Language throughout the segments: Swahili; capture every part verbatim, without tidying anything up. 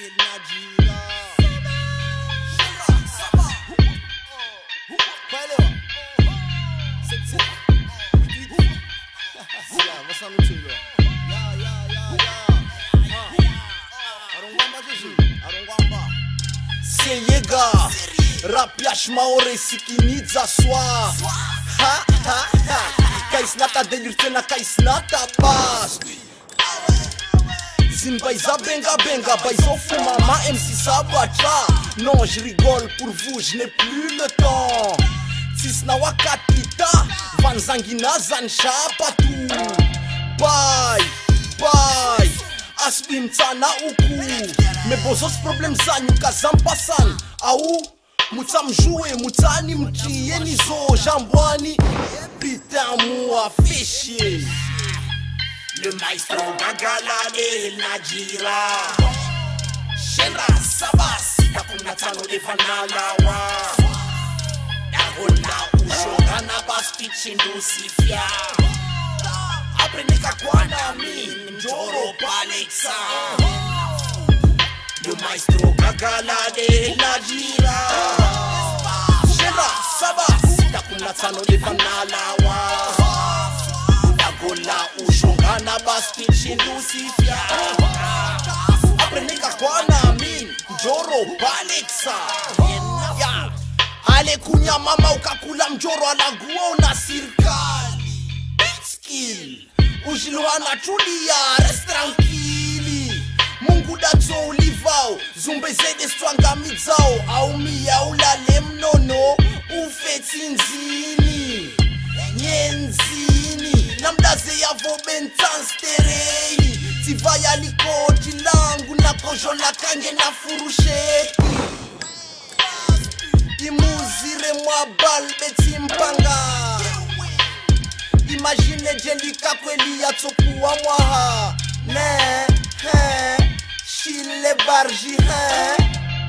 Seyega rap yash maore sikinidza swa ha ha ha kaisnata delirtena kaisnata bas Zimbaïza benga benga baïzo fumama M C Sabatra. Non je rigole pour vous, je n'ai plus le temps. Tisna wakatita Vanzangina zansha patu. Bye bye Asbim tsana uku. Me bozos problem zanyu kazampasan. Au Mouta mjoué, mouta ni mkiye ni zo jambouani. Putain moi fais chier. Le maestro Gagalale Najira Shenra Sabasi Takuna tano lefanalawa Dagona ushogana basti chindusifia Apreneka kwa nami Mjoro Palexa Le maestro Gagalale Najira Shenra Sabasi Takuna tano lefanalawa Gola ushongana basti chindusifia Apreneka kwa nami Mjoro Palexa yeah. Ale kunya mama ukakula mjoro alaguo na sirkali skill Ujiluana tulia rest tranquili Mungu dazo ulivao Zumbe zede stranga mizao Aumia ulale mnono Ufeti nzini Nyenzini Namdaze ya vobentan sterei Tivaya likoti langu na kojo la kange na furusheti Imuzire mwa balbe timpanga Imagine jelika kweli ya tokuwa mwaha Ne, he, shile barji he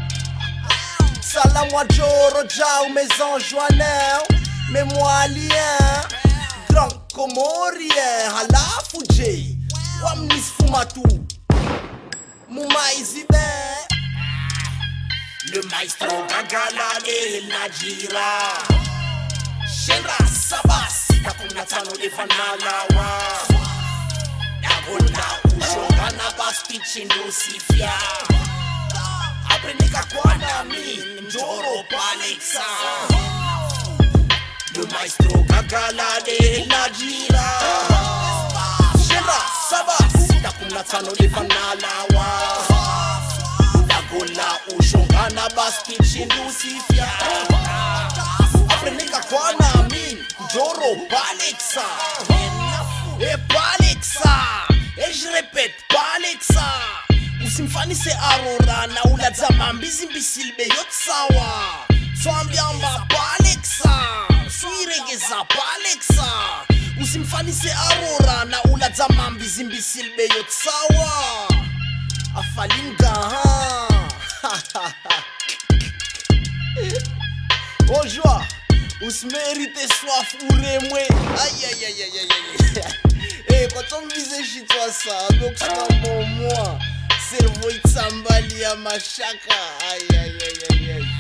Salam wa joro jau maison joanel Mais moi lien Grand Comorien halafu J Wamnis fumatu Mumaizi ben Le maestro Gagalale Najira Shenra Sabasi Takuna tano lefanalawa Dagona ushogana basti chindusifia Apreneka kwa nami Mjoro Palexa Le maestro Gagalale Najira Shenra Sabasi Takuna tano lefanalawa Dagola ushongana basti chindusifia Apreneka kwa nami Mjoro Palexa E Palexa E je répète Palexa Usimfanise arora na uladza mambizi mbisilbe yotsawa Swambiamba Palexa Suiregeza Palexa Usimfanise arora na uladza mambizi mbisilbe yotsawa Afalinga ha Bonjour Usmerite soif uremwe Aïe aïe aïe aïe aïe Eh quand on me disait chez toi ça Donc c'est bon moi Cerveau itsambali ya mashaka Aïe aïe aïe aïe aïe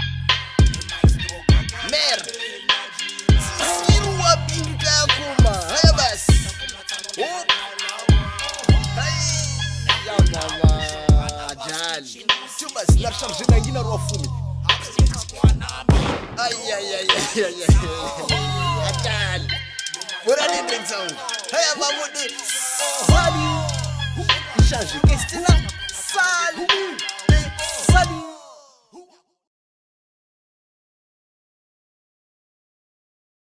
Merde Siru wapinduka ya kuma Haya basi Oh Hai Ya mama Ajali Chubasi na charge na ingina roa fumi Aïe aïe aïe aïe aïe aïe Ajali Bora de brenzão Haya mamode Salut Change Kestina Salut Salut